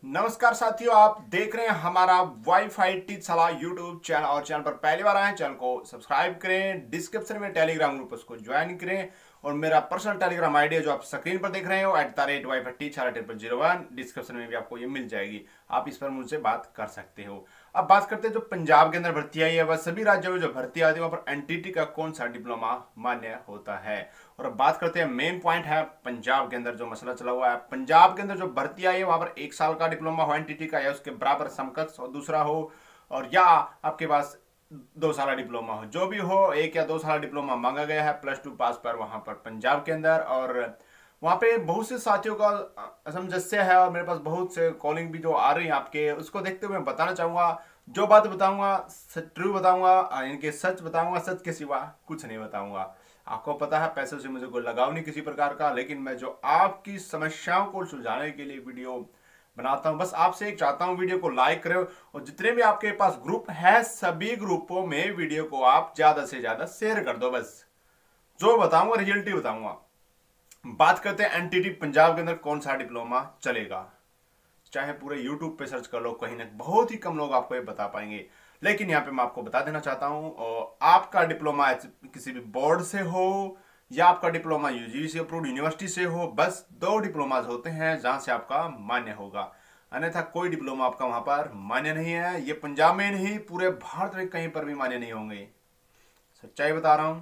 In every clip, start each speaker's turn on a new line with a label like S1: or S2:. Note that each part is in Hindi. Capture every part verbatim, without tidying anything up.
S1: नमस्कार साथियों, आप देख रहे हैं हमारा वाईफाई टीच सलाह यूट्यूब चैनल। और चैनल पर पहली बार आए हैं, चैनल को सब्सक्राइब करें, डिस्क्रिप्शन में टेलीग्राम ग्रुप उसको ज्वाइन करें। और मेरा पर्सनल टेलीग्राम आईडी है जो आप स्क्रीन पर देख रहे हो, at the rate wifi teach triple zero one. Description में भी आपको ये मिल जाएगी, आप इस पर मुझसे बात कर सकते हो। अब बात करते हैं जो पंजाब के अंदर भर्ती आई है, वह सभी राज्यों में जो भर्ती आती है वहाँ पर एनटीटी का कौन सा डिप्लोमा मान्य होता है। और अब बात करते हैं, मेन पॉइंट है पंजाब के अंदर जो मसला चला हुआ है। पंजाब के अंदर जो भर्ती आई है वहां पर एक साल का डिप्लोमा हो एनटीटी का, या उसके बराबर समकक्ष और दूसरा हो, और या आपके पास दो साल डिप्लोमा हो। जो भी हो, एक या दो साल डिप्लोमा मांगा गया है प्लस टू पास पर वहां पर पंजाब के अंदर। और वहां पे बहुत से साथियों का असमंजस्य है और मेरे पास बहुत से कॉलिंग भी जो आ रही है आपके, उसको देखते हुए मैं बताना चाहूंगा। जो बात बताऊंगा ट्रू बताऊंगा, इनके सच बताऊंगा, सच के सिवा कुछ नहीं बताऊंगा। आपको पता है पैसों से मुझे कोई लगाव नहीं किसी प्रकार का, लेकिन मैं जो आपकी समस्याओं को सुलझाने के लिए वीडियो बनाता हूं, बस आपसे एक चाहता हूं वीडियो को लाइक करें और जितने भी आपके पास ग्रुप है सभी ग्रुपों में वीडियो को आप ज्यादा से ज्यादा शेयर कर दो। बस जो बताऊंगा रिजल्ट ही बताऊंगा। बात करते हैं एनटीटी पंजाब के अंदर कौन सा डिप्लोमा चलेगा। चाहे पूरे यूट्यूब पे सर्च कर लो, कहीं ना बहुत ही कम लोग आपको ये बता पाएंगे, लेकिन यहाँ पे मैं आपको बता देना चाहता हूँ। और आपका डिप्लोमा किसी भी बोर्ड से हो या आपका डिप्लोमा यूजीसी अप्रूव्ड यूनिवर्सिटी से हो, बस दो डिप्लोमाज होते हैं जहां से आपका मान्य होगा, अन्यथा कोई डिप्लोमा आपका वहां पर मान्य नहीं है। ये पंजाब में नहीं, पूरे भारत में कहीं पर भी मान्य नहीं होंगे। सच्चाई बता रहा हूं।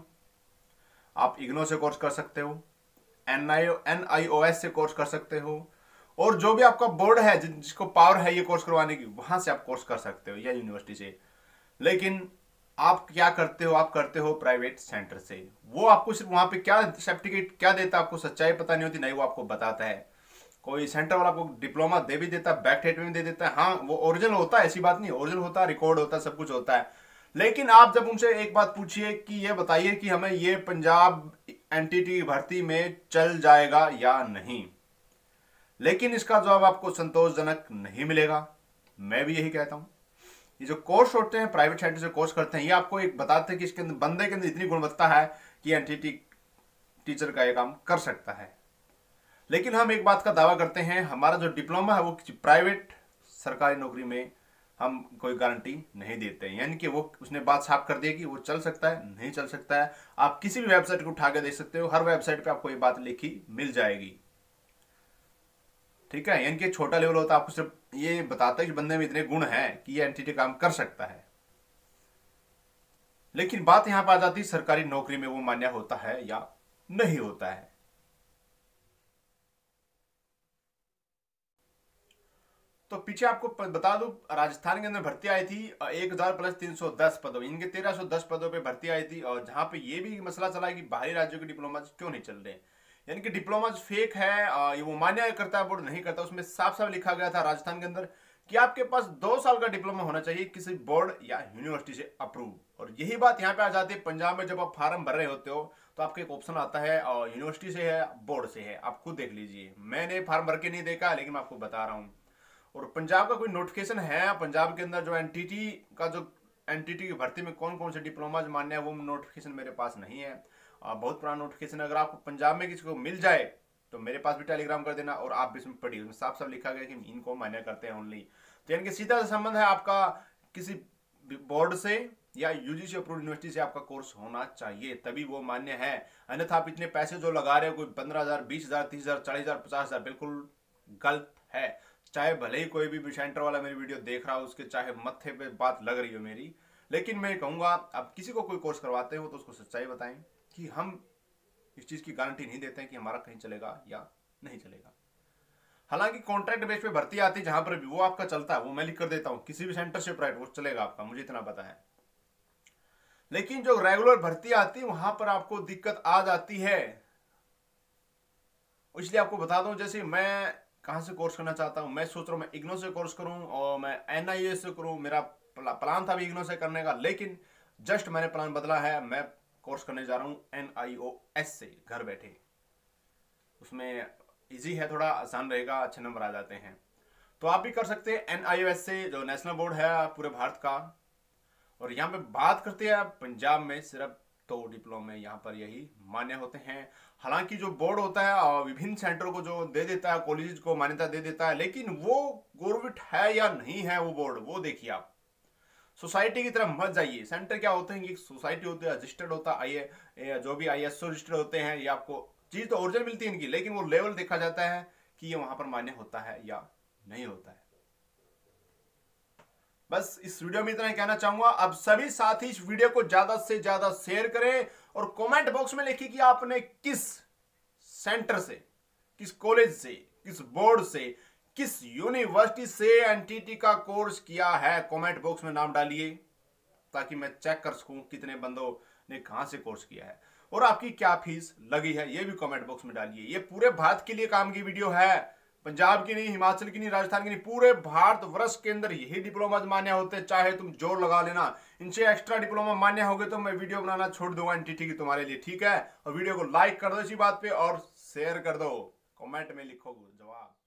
S1: आप इग्नो से कोर्स कर सकते हो, N I N I O S से कोर्स कर सकते हो, और जो भी आपका बोर्ड है जिसको पावर है ये कोर्स करवाने की, वहां से आप कोर्स कर सकते हो या यूनिवर्सिटी से। लेकिन आप क्या करते हो, आप करते हो प्राइवेट सेंटर से। वो आपको सिर्फ वहां पे क्या सर्टिफिकेट क्या देता है, आपको सच्चाई पता नहीं होती, नहीं वो आपको बताता है। कोई सेंटर वाला आपको डिप्लोमा दे भी देता है, बैक डेट में दे देता है। हाँ, वो ओरिजिनल होता है, ऐसी बात नहीं, ओरिजिनल होता है, रिकॉर्ड होता है, सब कुछ होता है। लेकिन आप जब उनसे एक बात पूछिए कि ये बताइए कि हमें ये पंजाब एनटीटी भर्ती में चल जाएगा या नहीं, लेकिन इसका जवाब आपको संतोषजनक नहीं मिलेगा। मैं भी यही कहता हूं। ये जो कोर्स होते हैं प्राइवेट सेक्टर से कोर्स करते हैं, ये आपको एक बताते हैं कि इसके अंदर बंदे के अंदर इतनी गुणवत्ता है कि एनटीटी टीचर का ये काम कर सकता है। लेकिन हम एक बात का दावा करते हैं, हमारा जो डिप्लोमा है वो किसी प्राइवेट सरकारी नौकरी में हम कोई गारंटी नहीं देते हैं। यानी कि वो उसने बात साफ कर दी कि वो चल सकता है, नहीं चल सकता है। आप किसी भी वेबसाइट को उठा के देख सकते हो, हर वेबसाइट पे आपको ये बात लिखी मिल जाएगी। ठीक है, यानी कि छोटा लेवल होता है, आपको सिर्फ ये बताता है कि बंदे में इतने गुण हैं कि ये एनटीटी काम कर सकता है। लेकिन बात यहां पर आ जाती है, सरकारी नौकरी में वो मान्य होता है या नहीं होता है। तो पीछे आपको बता दूं, राजस्थान के अंदर भर्ती आई थी एक हजार प्लस तीन सौ दस पदों, इनके तेरह सौ दस पदों पे भर्ती आई थी। और जहां पे ये भी मसला चला है कि बाहरी राज्यों के डिप्लोमा क्यों नहीं चल रहे, यानी कि डिप्लोमा फेक है, ये वो मान्य करता है बोर्ड नहीं करता। उसमें साफ साफ लिखा गया था राजस्थान के अंदर कि आपके पास दो साल का डिप्लोमा होना चाहिए किसी बोर्ड या यूनिवर्सिटी से अप्रूव। और यही बात यहाँ पे आ जाती है पंजाब में। जब आप फॉर्म भर रहे होते हो तो आपको एक ऑप्शन आता है और यूनिवर्सिटी से है, बोर्ड से है, आप खुद देख लीजिए। मैंने फॉर्म भर के नहीं देखा, लेकिन मैं आपको बता रहा हूँ। और पंजाब का कोई नोटिफिकेशन है पंजाब के अंदर जो एनटीटी का, जो एनटीटी की भर्ती में कौन कौन से डिप्लोमा मान्य है, वो नोटिफिकेशन मेरे पास नहीं है। आ, बहुत पुराना नोटिफिकेशन। अगर आपको पंजाब में किसी को मिल जाए तो मेरे पास भी टेलीग्राम कर देना, और आप भी इसमें पढ़िए, उसमें साफ साफ लिखा गया कि इनको मान्य करते हैं ओनली। तो यानी कि सीधा संबंध है आपका किसी बोर्ड से या यूजीसी अप्रूव्ड यूनिवर्सिटी से आपका कोर्स होना चाहिए, तभी वो मान्य है। अन्यथा आप इतने पैसे जो लगा रहे हो, कोई पंद्रह हजार बीस हजार तीस हजार चालीस हजार पचास हजार, बिल्कुल गलत है। चाहे भले ही कोई भी सेंटर वाला मेरी वीडियो देख रहा हो, उसके चाहे मत्थे पे बात लग रही हो मेरी, लेकिन मैं कहूंगा आप किसी को कोई कोर्स करवाते हो तो उसको सच्चाई बताएं कि हम इस चीज की गारंटी नहीं देते हैं कि हमारा कहीं चलेगा या नहीं चलेगा। हालांकि कॉन्ट्रैक्ट बेस पे भर्ती आती है जहां पर भी वो आपका चलता है, वो मैं लिख कर देता हूं, किसी भी सेंटर से प्राइवेट वो चलेगा आपका, मुझे इतना पता है। लेकिन जो रेगुलर भर्ती आती है वहां पर आपको दिक्कत आ जाती है। इसलिए आपको बता दूं, जैसे मैं कहां से कोर्स करना चाहता हूं, मैं सोच रहा हूं मैं इग्नो से कोर्स करूं और मैं एनआईओ से करूं। मेरा प्लान था भी इग्नो से करने का, लेकिन जस्ट मैंने प्लान बदला है, मैं कोर्स करने जा रहा हूं एनआईओएस से, घर बैठे। उसमें इजी है, थोड़ा आसान रहेगा, अच्छे नंबर आ जाते हैं। तो आप भी कर सकते हैं एनआईओएस से, जो नेशनल बोर्ड है पूरे भारत का। और यहाँ पे बात करते हैं पंजाब में सिर्फ तो डिप्लोमा यहाँ पर यही मान्य होते हैं। हालांकि जो बोर्ड होता है विभिन्न सेंटरों को जो दे देता है, कॉलेज को मान्यता दे देता है, लेकिन वो गवर्नमेंट है या नहीं है वो बोर्ड, वो देखिए आप। सोसाइटी की तरफ मत जाइए। सेंटर क्या होते हैं कि सोसाइटी होती है, रजिस्टर्ड होता है, आई जो भी आई एस ओ रजिस्टर्ड होते हैं, ये आपको चीज तो ओरिजिनल मिलती है इनकी, लेकिन वो लेवल देखा जाता है कि ये वहां पर मान्य होता है या नहीं होता है। बस इस वीडियो में इतना ही कहना चाहूंगा। अब सभी साथी इस वीडियो को ज्यादा से ज्यादा शेयर करें और कमेंट बॉक्स में लिखिए कि आपने किस सेंटर से, किस कॉलेज से, किस बोर्ड से, किस यूनिवर्सिटी से एनटीटी का कोर्स किया है। कमेंट बॉक्स में नाम डालिए ताकि मैं चेक कर सकूं कितने बंदों ने कहां से कोर्स किया है और आपकी क्या फीस लगी है, ये भी कमेंट बॉक्स में डालिए। ये पूरे भारत के लिए काम की वीडियो है, पंजाब की नहीं, हिमाचल की नहीं, राजस्थान की नहीं, पूरे भारत वर्ष के अंदर यही डिप्लोमा मान्य होते हैं। चाहे तुम जोर लगा लेना, इनसे एक्स्ट्रा डिप्लोमा मान्य हो गए तो मैं वीडियो बनाना छोड़ दूंगा एनटीटी की तुम्हारे लिए, ठीक है। और वीडियो को लाइक कर दो इसी बात पे और शेयर कर दो, कमेंट में लिखो जवाब।